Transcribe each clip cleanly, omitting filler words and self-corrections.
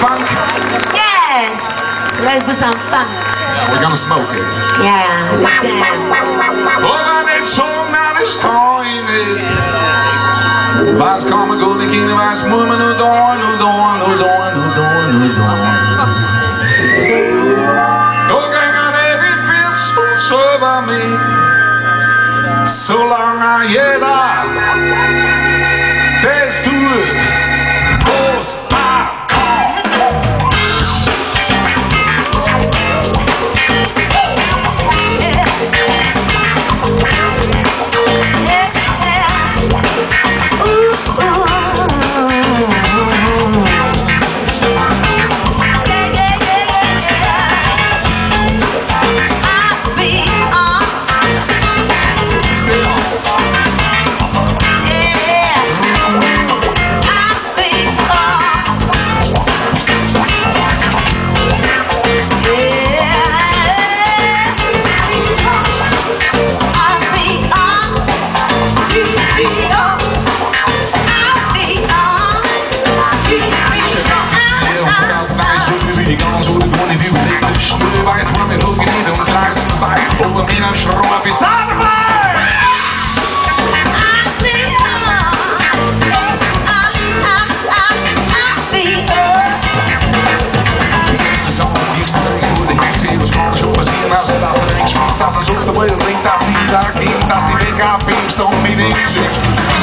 funk? Yes! Let's do some funk. Yeah, we're gonna smoke it. Yeah, let's jam. Maar net zo naar de strooien. Waar is komen goed in kinderen, waar is moe me nu door, nu door, nu door, nu door, nu door. Toch gaan er niet veel spoeds over me. Zolang je daar, des doet, los en schroom heb je staan erbij! Das ist auf der Welt, das die da ging, das die Weg ab, ich stand mit dem Schiff.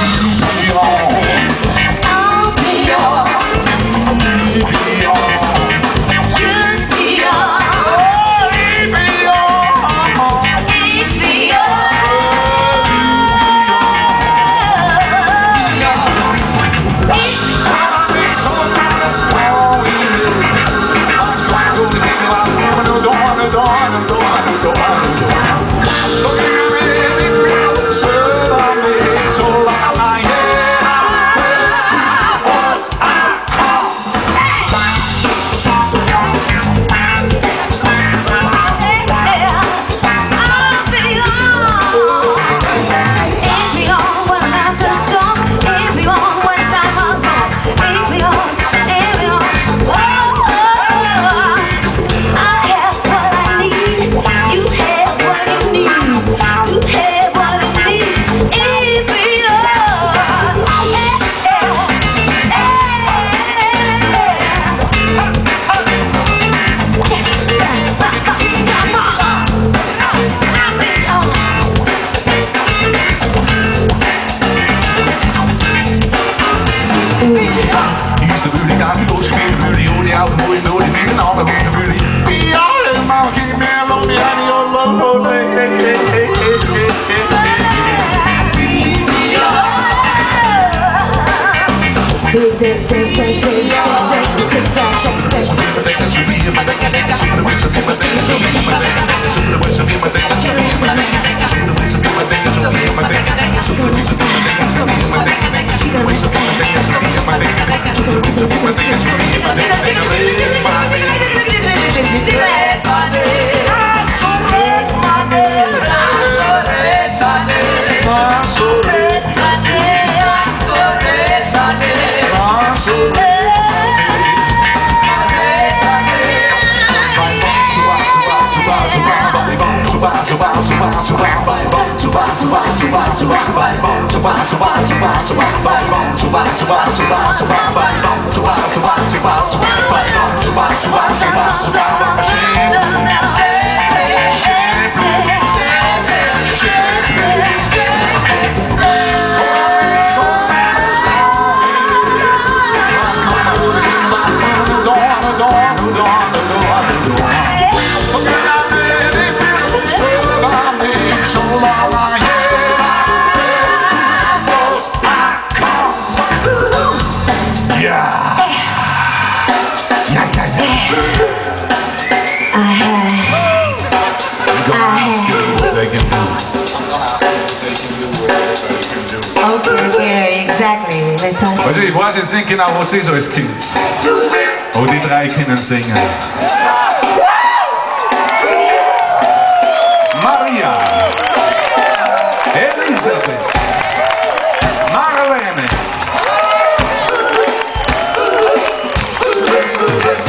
Ik was in zinken nou wat is zo als kind. Hoe die drie kinderen zingen. Maria, Elisabeth, Marlene.